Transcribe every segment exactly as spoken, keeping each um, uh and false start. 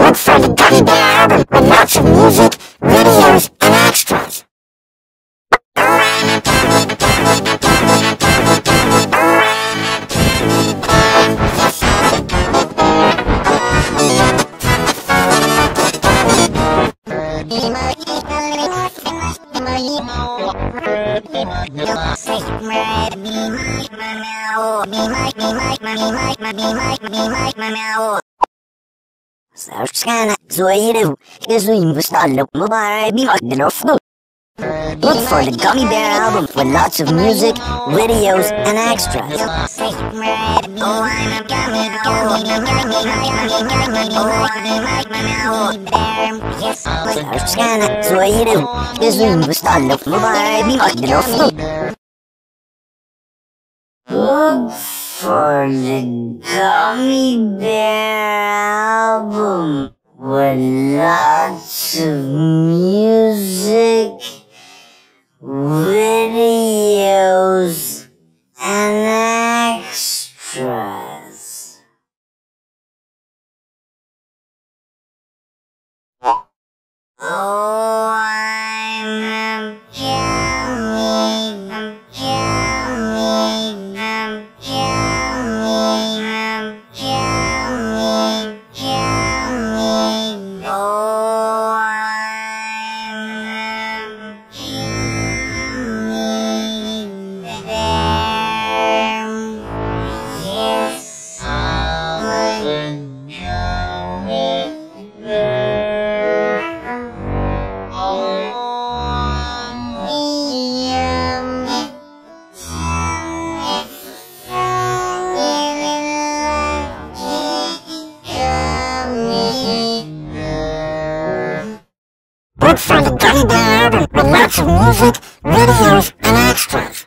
Look for the Gummy Bear album with lots of music, videos, and extras. Sana zoeiro, resumo estalo mobile be like the Look for the Gummy Bear album with lots of music, videos, and extras. Sana zoeiro, resumo estalo mobile be like the Look for the Gummy Bear album with lots of music, videos, and extras. Oh, I'm a Gummy, I'm Gummy, I'm Gummy, I'm Gummy, Gummy. Oh, I'm a Gummy bear. Yes, I'm a Gummy bear. Look for the Gummy Bear album with lots of music, videos, and extras.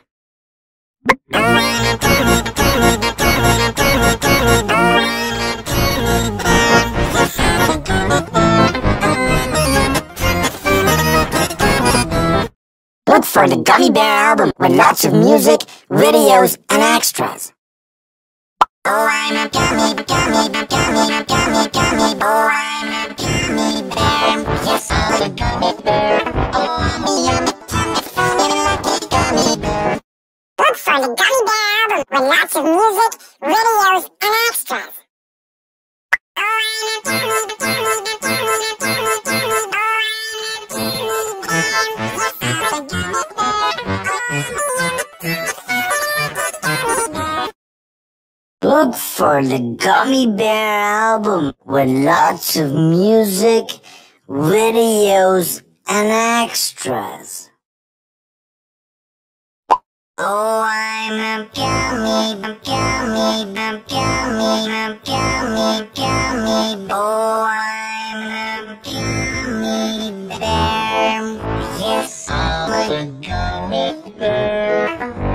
Look for the Gummy Bear album with lots of music, videos, and extras. Oh, I'm a gummy, gummy, gummy, gummy, gummy, gummy. Oh, I'm a gummy bear. Yes, I'm a gummy bear. Oh, I'm a lucky gummy bear. Look for the Gummy Bear album with lots of music, videos, and extras. Oh, I'm a gummy, gummy, gummy, gummy, gummy, gummy. Oh, I'm a gummy bear. Yes, I'm a gummy bear. Look for the Gummy Bear album with lots of music, videos, and extras. Oh, I'm a gummy, a gummy, a gummy, a gummy, gummy. Oh, I'm a gummy bear. Yes, I'm a gummy bear.